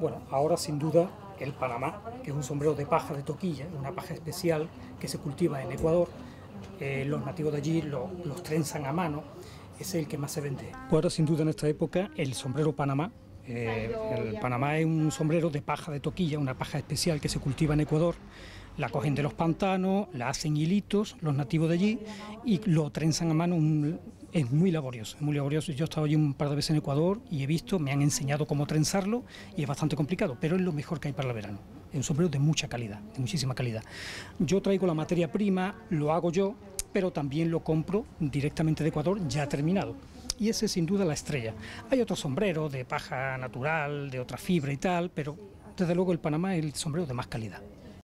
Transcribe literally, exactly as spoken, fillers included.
Bueno, ahora sin duda el Panamá, que es un sombrero de paja de toquilla, una paja especial que se cultiva en Ecuador. Eh, los nativos de allí lo, los trenzan a mano, es el que más se vende. Ahora sin duda en esta época el sombrero Panamá. Eh, el Panamá es un sombrero de paja de toquilla, una paja especial que se cultiva en Ecuador. La cogen de los pantanos, la hacen hilitos los nativos de allí y lo trenzan a mano. Un, es muy laborioso, es muy laborioso. Yo he estado allí un par de veces en Ecuador y he visto, me han enseñado cómo trenzarlo y es bastante complicado, pero es lo mejor que hay para el verano. Es un sombrero de mucha calidad, de muchísima calidad. Yo traigo la materia prima, lo hago yo, pero también lo compro directamente de Ecuador ya terminado. Y ese es sin duda la estrella. Hay otros sombreros de paja natural, de otra fibra y tal, pero desde luego el Panamá es el sombrero de más calidad.